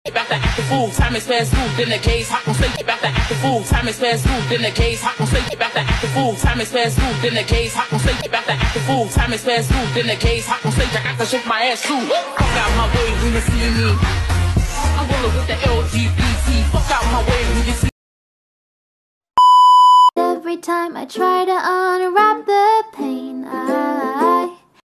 About to act the fool, time is fast food, then the gaze hop on stage. About to act the fool, time is fast food, then the gaze hop on stage. About to act the fool, time is fast food, then the gaze hop on stage. About to act the fool, time is fast food, then the gaze hop on stage. I got to shake my ass too. Fuck out my way when you see me. I'm rolling with the LGBT. Fuck out my way when you see me. Every time I try to unwrap the